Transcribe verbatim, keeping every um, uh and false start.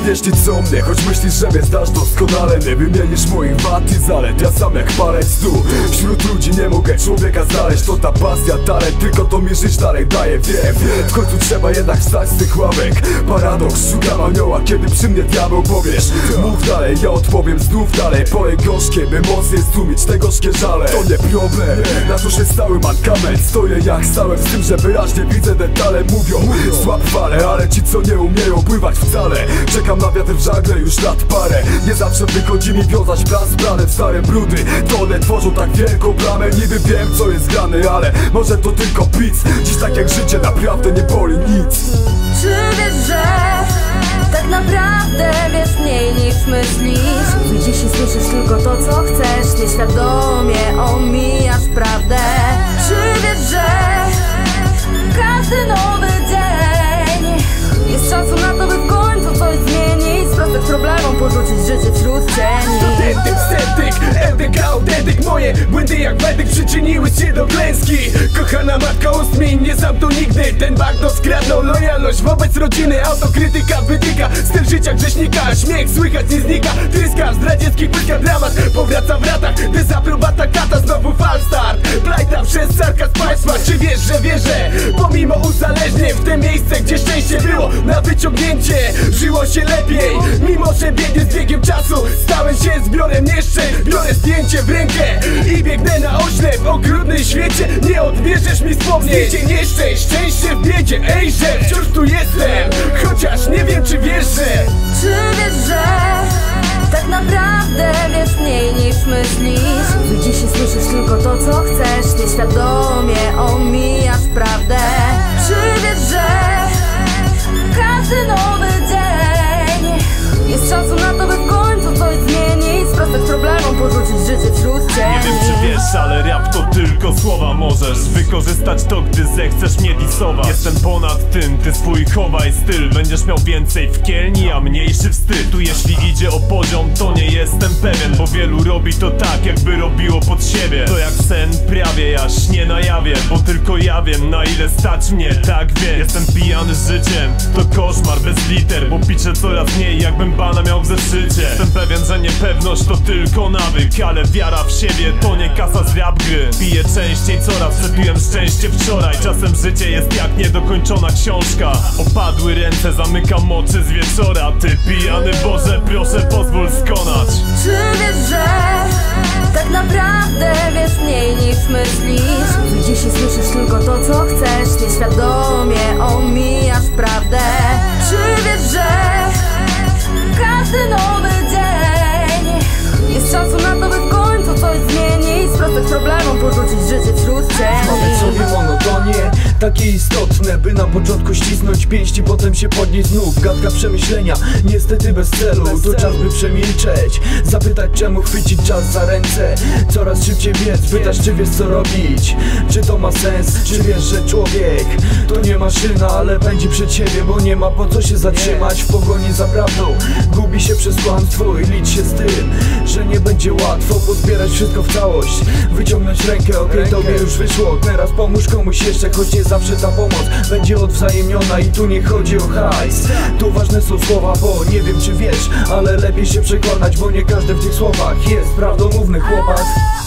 jeśli co mnie, choć myślisz, że mnie znasz doskonale. Nie wymienisz moich wad i zalet, ja sam jak palec tu. Wśród ludzi nie mogę człowieka znaleźć. To ta pasja, talent, tylko to mi żyć dalej daje. Wiem, w końcu trzeba jednak wstać z tych ławek. Paradoks, szukam anioła, kiedy przy mnie diabeł powiesz mów dalej, ja odpowiem znów dalej. Poje gorzkie, by mocniej stłumić te gorzkie żale. To nie problem, na to się stały mankament. Stoję jak stałem z tym, że wyraźnie widzę detale. Mówią, słab fale, ale ci co nie umieją pływać wcale. Czekam na wiatr w żagle już lat parę. Nie zawsze wychodzi mi wiązać plan z planem. Stare brudy, to one tworzą tak wielką bramę. Niby wiem co jest grane, ale może to tylko pic. Dziś tak jak życie naprawdę nie boli nic. Czy wiesz, że tak naprawdę wiesz mniej niż myślisz? Widzisz i słyszysz tylko to co chcesz. Nieświadomie omijasz prawdę. Czy wiesz, że każdy nowy dzień jest szansą na to, by w końcu coś zmienić? Z prostych problemom porzucić życie wśród cieni. Studentyk, sceptyk, L D K, autentyk. Moje błędy jak medyk przyczyniły się do klęski. Kochana matka ust mi nie zamknął nigdy. Ten bagno skradnął lojalność wobec rodziny. Autokrytyka wytyka styl życia grzesznika. Śmiech słychać nie znika, tryska z radzieckich pyska dramat. Powraca w ratach, dezaprobata kata. Znowu falstart, plajta przez sarkazm państwa. Czy wiesz, że wierzę? Pomimo uzależnień w te miejsce, gdzie szczęście było na wyciągnięcie, żyło się lepiej. Mimo że biegnie z biegiem czasu, stałem się zbiorem nieszczęść. Biorę zdjęcie w rękę i biegnę na oślep. W okrutnym świecie nie odbierzesz mi wspomnień. Zdjęcie nieszczęść, szczęście w biedzie. Ejże, wciąż tu jestem, chociaż nie wiem czy wiesz, że Czy wiesz, że tak naprawdę wiesz mniej niż myślisz? Widzisz i słyszysz tylko to co chcesz. Nieświadomie omijasz prawdę. Czy wiesz, że każdy nowy dzień jest szansą na to, by w końcu coś zmienić? Z prostych problemom porzucić życie wśród cieni. Nie wiem czy wiesz, ale rap to tylko słowa. Możesz wykorzystać to, gdy zechcesz mnie disować. Jestem ponad tym, ty swój chowaj styl. Będziesz miał więcej w kielni, a mniejszy wstyd. Tu jeśli idzie o poziom, to nie jestem pewien, bo wielu robi to tak, jakby robiło pod siebie. To jak sen prawie, ja śnię na jawie, bo tylko ja wiem, na ile stać mnie, tak wiem. Jestem pijany życiem, to koszmar bez liter, bo piszę coraz mniej, jakbym bana miał w zeszycie. Jestem pewien, że niepewność to tylko nawyk, ale wiara w siebie to nie kasa z rap gry. Piję częściej coraz, przepiłem szczęście wczoraj. Czasem życie jest jak niedokończona książka. Opadły ręce, zamykam oczy z wieczora. Ty pijany Boże, proszę pozwól skonać. Czy wiesz, że tak naprawdę wiesz mniej niż myślisz? Widzisz i słyszysz tylko to co chcesz. Nieświadomie omijasz prawdę. Czy wiesz, że każdy nowy dzień jest szansą na to, by w końcu coś zmienić? Z prostych problemom porzucić życie wśród cieni. Mamy sobie monotonię, takie istotne, by na początku ścisnąć pięści, potem się podnieść znów. Gadka przemyślenia, niestety bez celu. To czas by przemilczeć, zapytać czemu chwycić czas za ręce. Coraz szybciej biec, pytasz czy wiesz co robić. Czy to ma sens, czy wiesz, że człowiek to nie maszyna, ale pędzi przed siebie, bo nie ma po co się zatrzymać w pogoni za prawdą. Gubi się przez kłamstwo i licz się z tym, że nie będzie łatwo pozbierać wszystko w całość. Wyciągnąć rękę, okej, okay, tobie już wyszło. Teraz pomóż komuś jeszcze, choć nie zawsze ta pomoc będzie odwzajemniona. I tu nie chodzi o hajs, tu ważne są słowa, bo nie wiem czy wiesz, ale lepiej się przekonać, bo nie każdy w tych słowach jest prawdomówny chłopak.